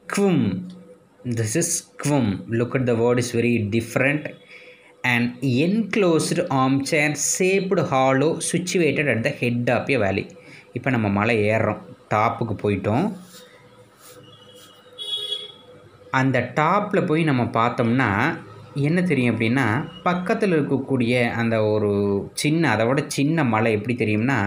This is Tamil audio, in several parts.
Quum. This is quum. Look at the word is very different. An enclosed armchair shaped hollow situated at the head of a valley. இப்போ நம்ம மலை ஏறுறோம், டாப்புக்கு போயிட்டோம். அந்த டாப்பில் போய் நம்ம பார்த்தோம்னா என்ன தெரியும் அப்படின்னா, பக்கத்தில் இருக்கக்கூடிய அந்த ஒரு அதை விட சின்ன மலை எப்படி தெரியும்னா,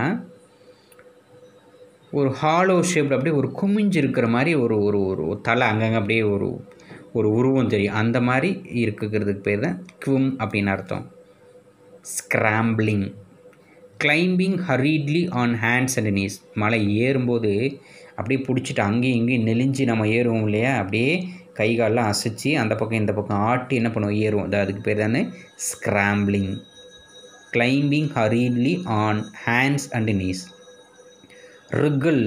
ஒரு ஹாலோ ஷேப்டு அப்படியே ஒரு குமிஞ்சு இருக்கிற மாதிரி ஒரு ஒரு ஒரு தலை அங்கங்கே அப்படியே ஒரு உருவம் தெரியும். அந்த மாதிரி இருக்கிறதுக்கு பேர் தான் குவும் அப்படின்னு அர்த்தம். Scrambling. Climbing hurriedly on hands and knees. மலை ஏறும்போது அப்படியே பிடிச்சிட்டு அங்கேயும் இங்கேயும் நெளிஞ்சு நம்ம ஏறுவோம் இல்லையா, அப்படியே கை காலெலாம் அசைச்சி அந்த பக்கம் இந்த பக்கம் ஆட்டி என்ன பண்ணுவோம், ஏறுவோம். அதுக்கு பேர் தானே scrambling. Climbing hurriedly on hands and knees. wriggle.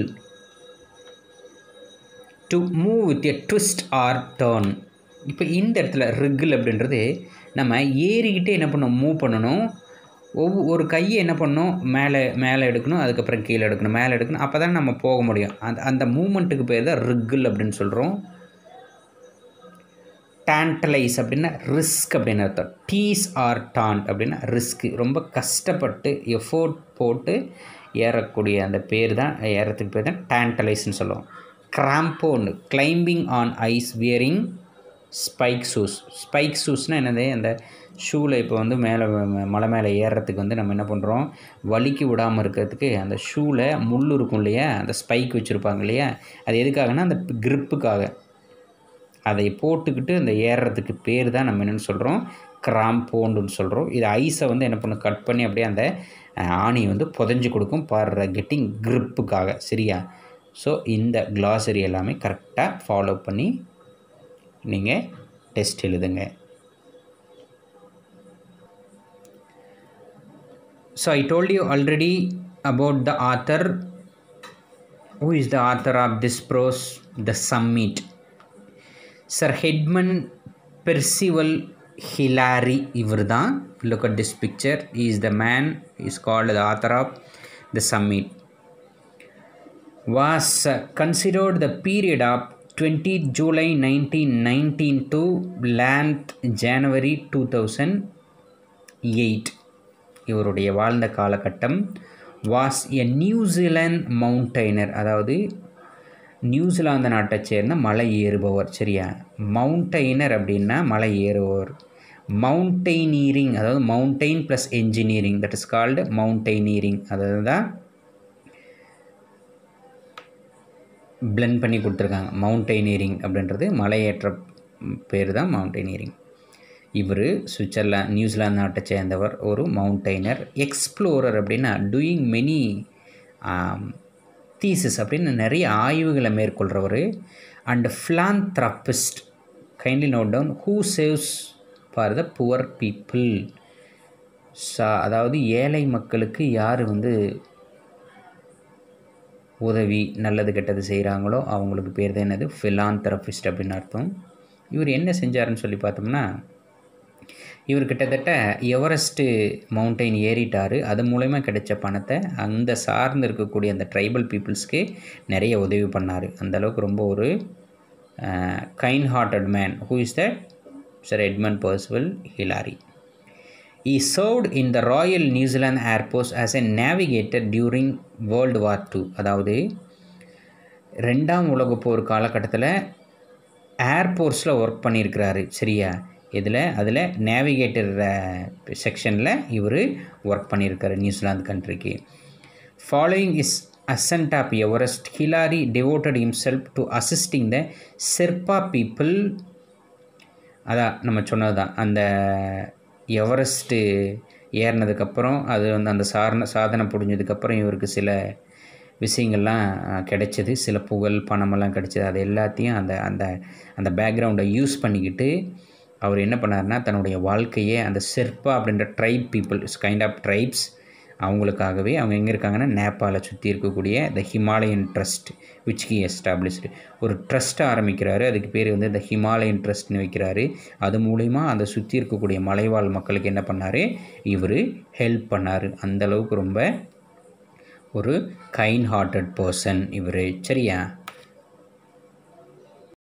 To move with a twist or turn. இப்போ இந்த இடத்துல wriggle அப்படின்றது நம்ம ஏறிக்கிட்டே என்ன பண்ணணும், மூவ் பண்ணணும். ஒரு கையை என்ன பண்ணணும், மேலே எடுக்கணும், அதுக்கப்புறம் கீழே எடுக்கணும், மேலே எடுக்கணும். அப்போ தான் நம்ம போக முடியும். அந்த மூமெண்ட்டுக்கு பேர் தான் wriggle அப்படின்னு சொல்கிறோம். டேண்டலைஸ் அப்படின்னா ரிஸ்க் அப்படின்னு அர்த்தம். டீஸ் ஆர் டாண்ட் அப்படின்னா ரிஸ்க்கு. ரொம்ப கஷ்டப்பட்டு எஃபோர்ட் போட்டு ஏறக்கூடிய அந்த பேர் தான், ஏறத்துக்கு பேர் தான் டேண்டலைஸ்ன்னு சொல்லுவோம். Crampon. Climbing on ice wearing spike shoes. Spike ஷூஸ்னால் என்னது, அந்த ஷூவில் இப்போ வந்து மலை மேலே ஏறுறதுக்கு வந்து நம்ம என்ன பண்ணுறோம், வலிக்கு விடாமல் இருக்கிறதுக்கு அந்த ஷூவில் முள் இருக்கும் இல்லையா, அந்த ஸ்பைக் வச்சுருப்பாங்க இல்லையா, அது எதுக்காகனா அந்த கிரிப்புக்காக. அதை போட்டுக்கிட்டு அந்த ஏறுறதுக்கு பேர் தான் நம்ம என்னென்னு சொல்கிறோம், கிராம்போன்னு சொல்கிறோம். இது ஐஸை வந்து என்ன பண்ணும், கட் பண்ணி அப்படியே அந்த ஆணியை வந்து புதைஞ்சி கொடுக்கும் ஃபார் கெட்டிங் கிரிப்புக்காக. சரியா? ஸோ இந்த கிளாசரி எல்லாமே கரெக்டாக ஃபாலோ பண்ணி நீங்கள் டெஸ்ட் எழுதுங்க. So I told you already about the author. Who is the author of this prose? The summit. Sir Edmund Percival Hillary இவர் தான். Look at this picture. He is the man, he is called the author of the summit. Was considered the period of 20th July 1919 to 11th January 2008. இவருடைய வாழ்ந்த காலகட்டம். Was a New Zealand mountaineer, அதாவது நியூசிலாந்து நாட்டை சேர்ந்த மலை ஏறுபவர். சரியா? மவுண்டெய்னர் அப்படின்னா மலை ஏறுபவர். மவுண்டெய்னீரிங், அதாவது mountain plus engineering, that is called mountaineering. அதாவது தான் பிளெண்ட் பண்ணி கொடுத்துருக்காங்க. மவுண்டெய்னீரிங் அப்படின்றது மலையேற்ற பேர் தான் மவுண்டெய்னீரிங். இவர் சுவிட்சர்லாந்து, நியூசிலாந்து நாட்டை சேர்ந்தவர், ஒரு மவுண்டெய்னர். எக்ஸ்ப்ளோரர் அப்படின்னா டூயிங் மெனி தீசிஸ் அப்படின்னு நிறைய ஆய்வுகளை மேற்கொள்கிறவர். And philanthropist. Kindly note down. Who saves for the poor people. அதாவது ஏழை மக்களுக்கு யார் வந்து உதவி நல்லது கெட்டது செய்கிறாங்களோ அவங்களுக்கு பேர் தான் என்னது, ஃபிலாந்த்ராபிஸ்ட் அப்படின்னு அர்த்தம். இவர் என்ன செஞ்சாருன்னு சொல்லி பார்த்தோம்னா, இவர் கிட்டத்தட்ட எவரெஸ்ட்டு மவுண்டெயின் ஏறிட்டார். அது மூலமா கிடைச்ச பணத்தை அந்த சார்ந்து இருக்கக்கூடிய அந்த ட்ரைபல் பீப்புள்ஸ்க்கு நிறைய உதவி பண்ணார். அந்தளவுக்கு ரொம்ப ஒரு kind hearted man. Who is that? Sir Edmund Percival Hillary. He served in the Royal New Zealand Air Force as a navigator during World War II. அதாவது 2ஆம் உலகப் போர் காலகட்டத்தில் ஏர்ஃபோர்ஸில் ஒர்க் பண்ணியிருக்கிறாரு. சரியா? அதில் நேவிகேட்டர் செக்ஷனில் இவர் ஒர்க் பண்ணியிருக்காரு நியூசிலாந்து கண்ட்ரிக்கு. Following is ascent of Everest, Hillary devoted himself to assisting the Sherpa people. அதான் நம்ம சொன்னது தான், அந்த எவரெஸ்ட்டு ஏறினதுக்கப்புறம் அது வந்து அந்த சாதனை புரிஞ்சதுக்கப்புறம் இவருக்கு சில விஷயங்கள்லாம் கிடைச்சது, சில புகழ் பணமெல்லாம் கிடைச்சது. அது எல்லாத்தையும் அந்த அந்த அந்த பேக்ரவுண்டை யூஸ் பண்ணிக்கிட்டு அவர் என்ன பண்ணார்னா, தன்னுடைய வாழ்க்கையே அந்த ஷெர்பா அப்படின்ற tribe people, kind of tribes, அவங்களுக்காகவே அவங்க எங்கே இருக்காங்கன்னா நேபாளை சுற்றி இருக்கக்கூடிய the Himalayan Trust which he established. ஒரு ட்ரஸ்ட்டை ஆரம்பிக்கிறாரு, அதுக்கு பேர் வந்து த ஹிமாலயன் ட்ரஸ்ட்னு வைக்கிறாரு. அது மூலிமா அந்த சுற்றி இருக்கக்கூடிய மலைவாழ் மக்களுக்கு என்ன பண்ணார், இவர் ஹெல்ப் பண்ணார். அந்தளவுக்கு ரொம்ப ஒரு கைண்ட் ஹார்ட்டட் பர்சன் இவர். சரியா?